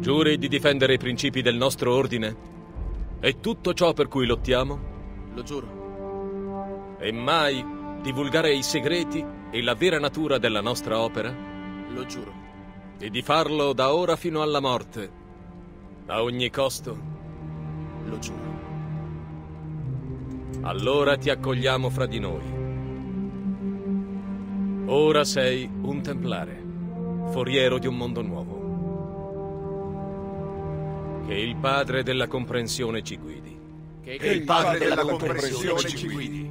Giuri di difendere i principi del nostro ordine e tutto ciò per cui lottiamo? Lo giuro. E mai divulgare i segreti e la vera natura della nostra opera? Lo giuro. E di farlo da ora fino alla morte, a ogni costo? Lo giuro. Allora ti accogliamo fra di noi. Ora sei un templare, foriero di un mondo nuovo. Che il padre della comprensione ci guidi. Che il padre della comprensione ci guidi.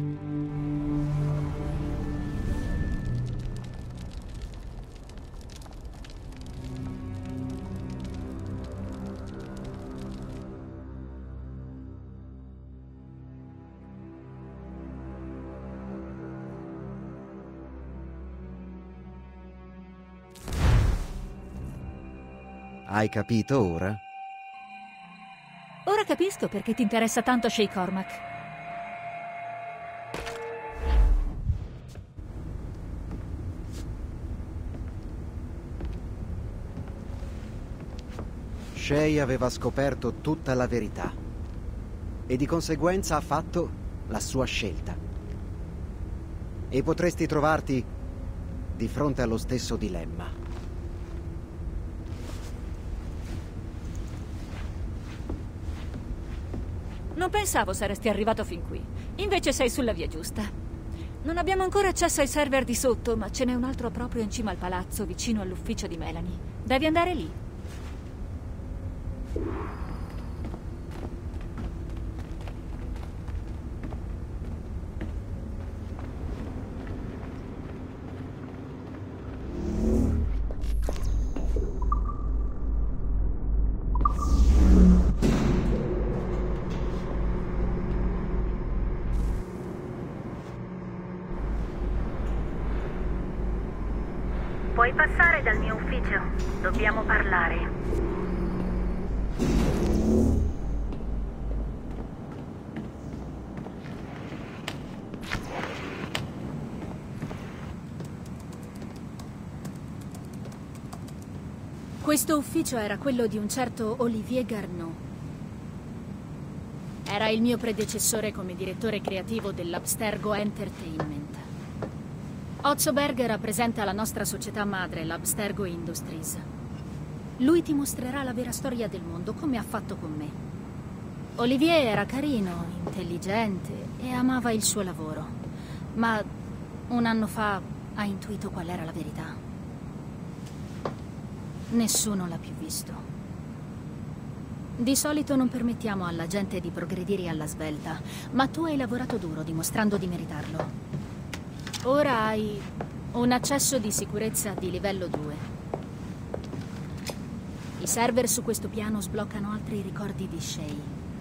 Hai capito ora? Ora capisco perché ti interessa tanto Shay Cormac. Shay aveva scoperto tutta la verità e di conseguenza ha fatto la sua scelta. E potresti trovarti di fronte allo stesso dilemma. Non pensavo saresti arrivato fin qui. Invece sei sulla via giusta. Non abbiamo ancora accesso ai server di sotto, ma ce n'è un altro proprio in cima al palazzo, vicino all'ufficio di Melanie. Devi andare lì. Puoi passare dal mio ufficio? Dobbiamo parlare. Questo ufficio era quello di un certo Olivier Garneau. Era il mio predecessore come direttore creativo dell'Abstergo Entertainment. Ozzo Berger rappresenta la nostra società madre, l'Abstergo Industries. Lui ti mostrerà la vera storia del mondo, come ha fatto con me. Olivier era carino, intelligente e amava il suo lavoro. Ma un anno fa ha intuito qual era la verità. Nessuno l'ha più visto. Di solito non permettiamo alla gente di progredire alla svelta, ma tu hai lavorato duro dimostrando di meritarlo. Ora hai un accesso di sicurezza di livello 2. I server su questo piano sbloccano altri ricordi di Shay.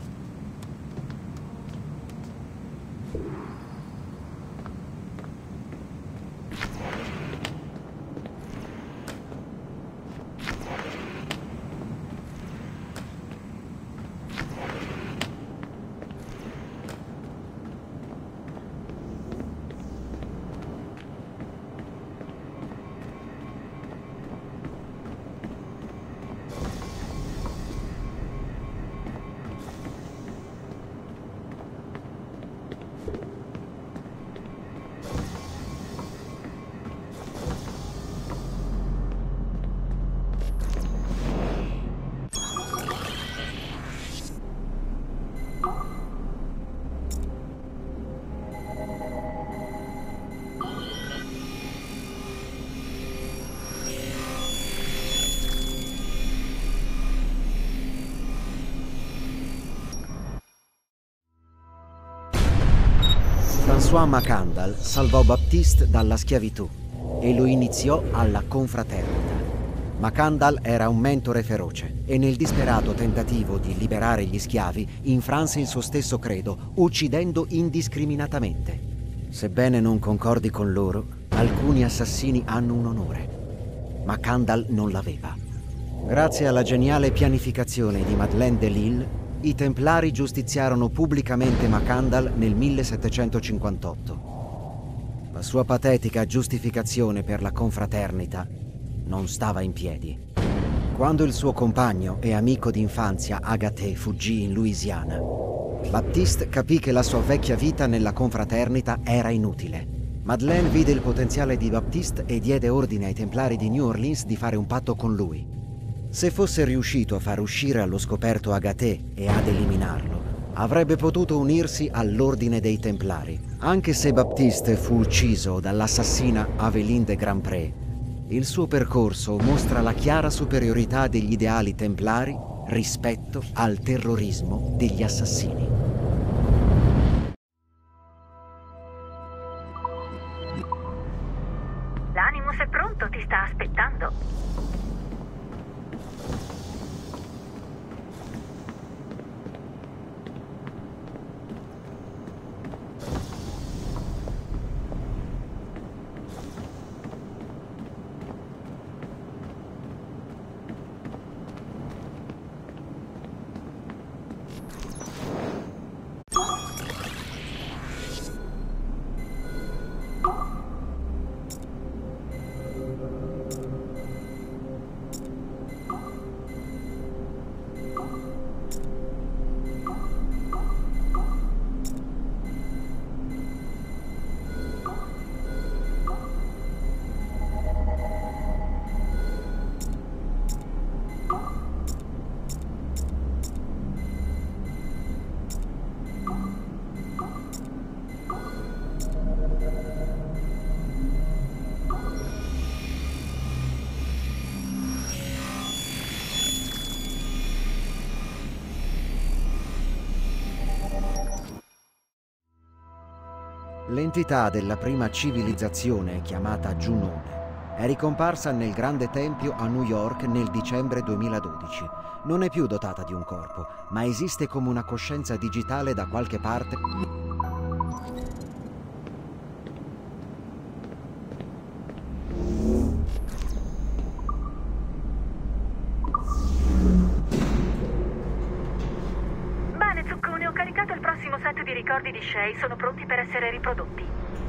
François Macandal salvò Baptiste dalla schiavitù e lo iniziò alla confraternita. Macandal era un mentore feroce e nel disperato tentativo di liberare gli schiavi infranse il suo stesso credo, uccidendo indiscriminatamente. Sebbene non concordi con loro, alcuni assassini hanno un onore. Macandal non l'aveva. Grazie alla geniale pianificazione di Madeleine de Lille, i Templari giustiziarono pubblicamente Macandal nel 1758. La sua patetica giustificazione per la confraternita non stava in piedi. Quando il suo compagno e amico d'infanzia Agathé fuggì in Louisiana, Baptiste capì che la sua vecchia vita nella confraternita era inutile. Madeleine vide il potenziale di Baptiste e diede ordine ai Templari di New Orleans di fare un patto con lui. Se fosse riuscito a far uscire allo scoperto Agathé e ad eliminarlo, avrebbe potuto unirsi all'ordine dei Templari. Anche se Baptiste fu ucciso dall'assassina Aveline de Grandpré, il suo percorso mostra la chiara superiorità degli ideali templari rispetto al terrorismo degli assassini. L'Animus è pronto, ti sta aspettando. L'entità della prima civilizzazione, chiamata Giunone, è ricomparsa nel Grande Tempio a New York nel dicembre 2012. Non è più dotata di un corpo, ma esiste come una coscienza digitale da qualche parte. Bene, Zuccone, ho caricato il prossimo set di ricordi di Shay. Sono pronti per essere riprodotti.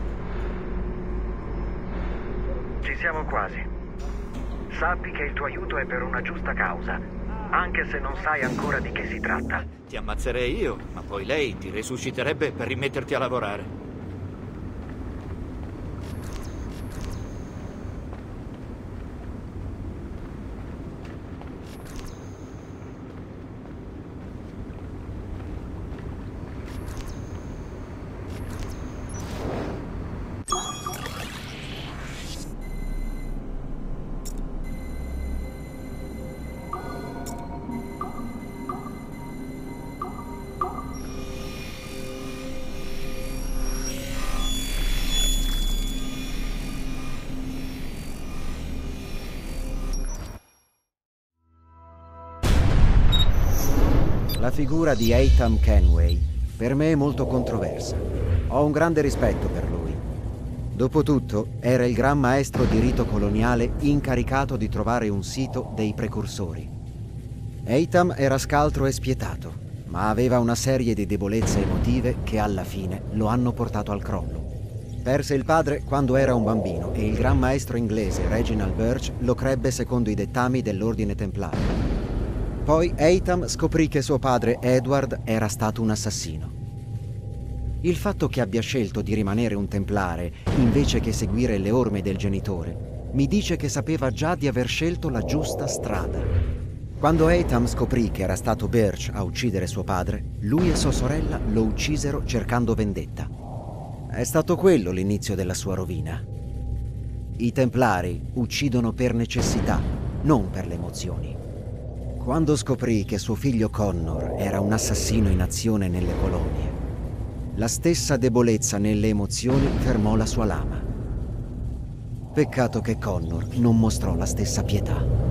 Ci siamo quasi. Sappi che il tuo aiuto è per una giusta causa, anche se non sai ancora di che si tratta. Ti ammazzerei io, ma poi lei ti resusciterebbe per rimetterti a lavorare. La figura di Haytham Kenway per me è molto controversa. Ho un grande rispetto per lui. Dopotutto, era il gran maestro di rito coloniale incaricato di trovare un sito dei precursori. Haytham era scaltro e spietato, ma aveva una serie di debolezze emotive che alla fine lo hanno portato al crollo. Perse il padre quando era un bambino e il gran maestro inglese Reginald Birch lo crebbe secondo i dettami dell'ordine templario. Poi Haytham scoprì che suo padre Edward era stato un assassino. Il fatto che abbia scelto di rimanere un templare invece che seguire le orme del genitore mi dice che sapeva già di aver scelto la giusta strada. Quando Haytham scoprì che era stato Birch a uccidere suo padre, lui e sua sorella lo uccisero cercando vendetta. È stato quello l'inizio della sua rovina. I templari uccidono per necessità, non per le emozioni. Quando scoprì che suo figlio Connor era un assassino in azione nelle colonie, la stessa debolezza nelle emozioni fermò la sua lama. Peccato che Connor non mostrò la stessa pietà.